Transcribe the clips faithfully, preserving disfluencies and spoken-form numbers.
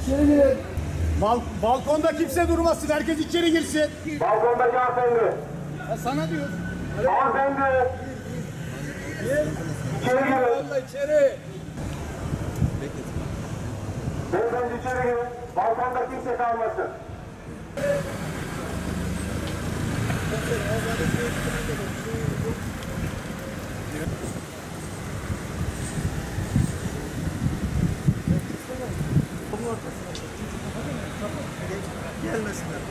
İçeri girin. Bal balkonda kimse durmasın. Herkes içeri girsin. Balkondaki hanımefendi. Ya sana diyor. Hanımefendi. İçeri girin. Allah içeri. Beyefendi içeri girin. Balkonda kimse kalmasın. Gelmesinler.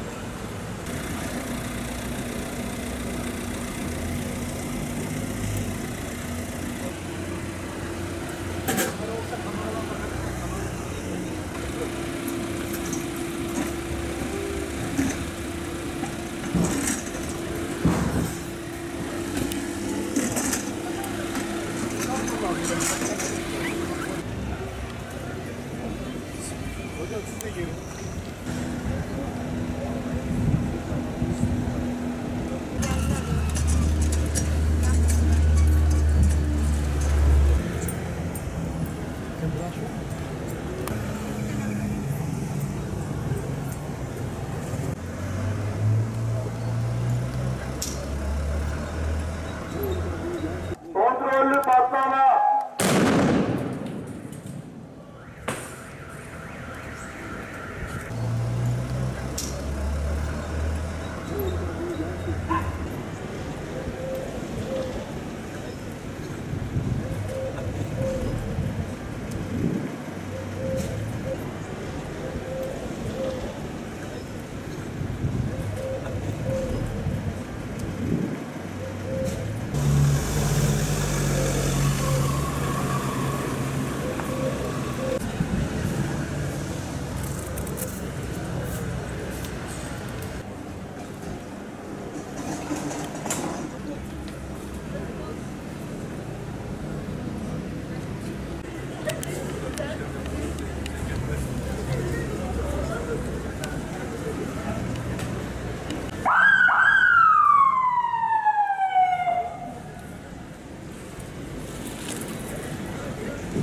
Hocam siz de gelin.